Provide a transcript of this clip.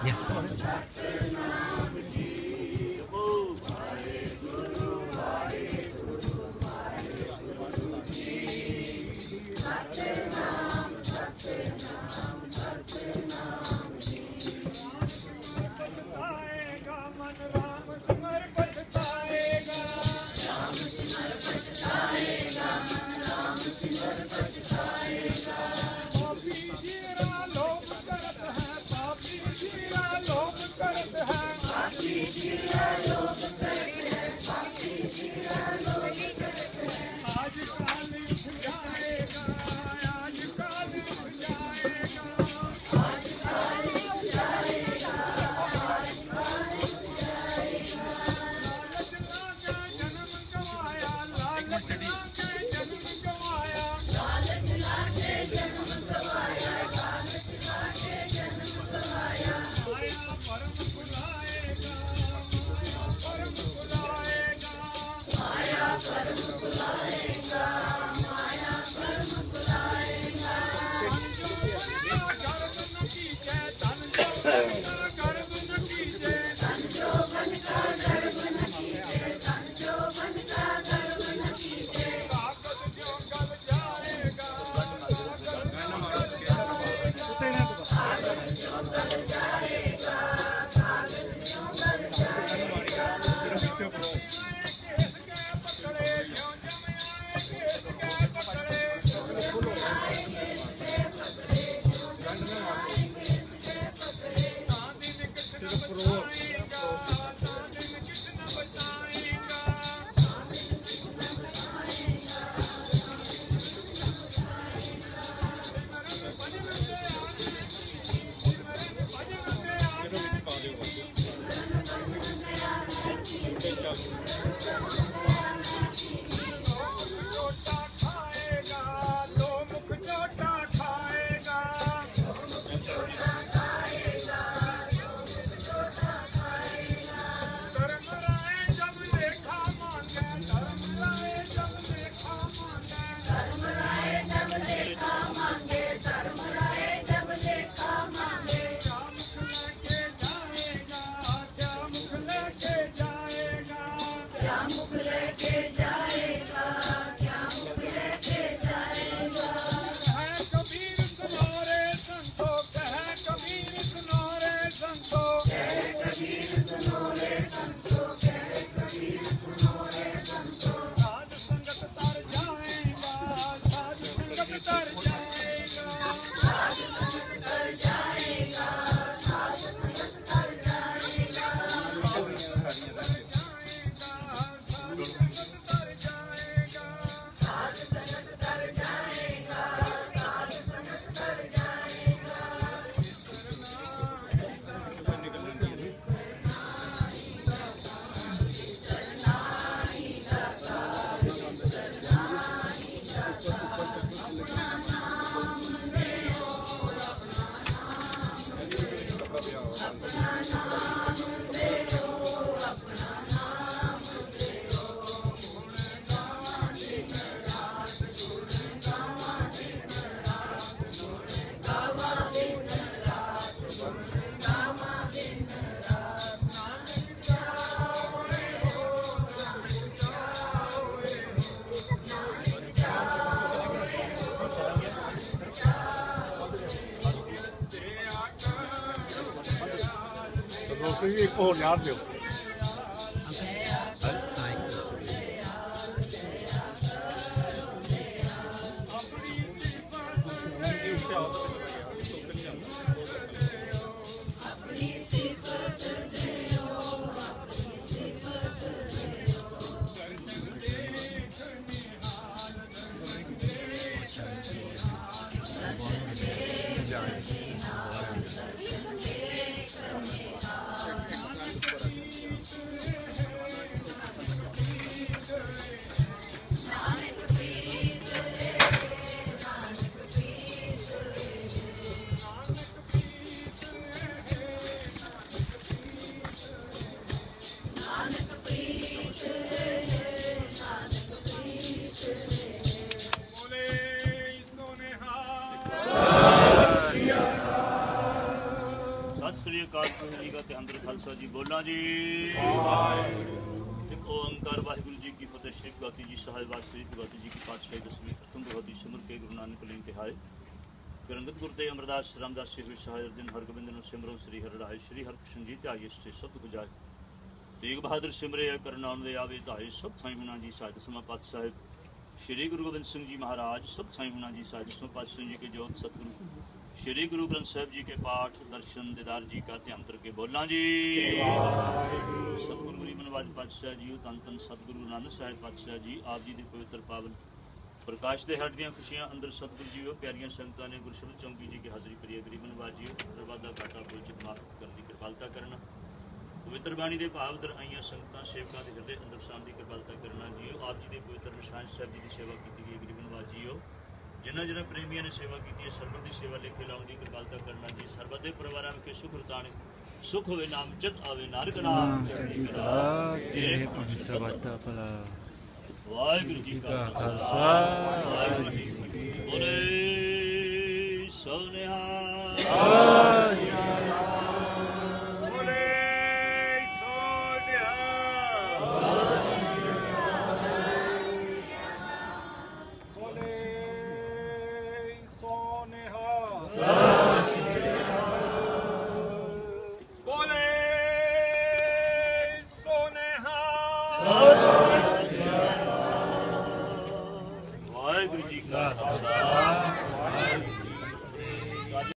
एक और याद दो ते अंदर खालसा जी बोला जी एक ओंकार वाहिगुरु जी की फतेह। श्री भगवती जी साहिब श्री भगवती जी की पातशाही दसवीं प्रथम भगवती सिमर के गुरु नानक लिंग तिहाई रंगत गुरुदेव अमरदास रामदास जी साहिब अर्जन हरगोबिंद सिमरो श्री हरराय श्री हरकृष्ण जी त्याई इष्टे सब गुजाए तेग बहादुर सिमरे करनान दे आवे धाए सब थाई हुणा जी साहिब दसवां पातशाह श्री गुरु गोबिंद सिंह जी महाराज सब थाई हुणा जी साहिब दसवां पातशाह जी के जोत सतगुरु श्री गुरु ग्रंथ साहिब जी के पाठ दर्शन दीदार जी का ध्यान करके बोलना जी। सतगुरु गरीब नवाज पातशाह जी धन धन सतगुरु नानक साहिब पातशाह जी आप जी के पवित्र पावन प्रकाश के हट दियाँ खुशियां अंदर सतगुरु जी प्यारियां संगतां ने गुरु शब्द चौंकी जी की हाजिरी करिए। गरीब नवाज जी दरवाजा घाटा कोई चिकमाफ करने की कृपालता करना पवित्र बाणी के भाव दर आईया संगतां सेवकां के हृदय अंदर शाम की कृपालता करना जियो। आप जी के पवित्र निशान साहिब जी की सेवा की गई। गरीब नवाज जियो जिन्होंने जिन्होंने प्रेमियों ने सेवा की है सरबत की सेवा लेके लाने की कृपालता करना जी। सरबत के परिवार के सुख रताने सुख होवे नाम चित आवे नानक नाम वाहिगुरू जी का खालसा वाहिगुरू जी की फतेह। बोले सोनिहाल वाहिगुरू जी का खालसा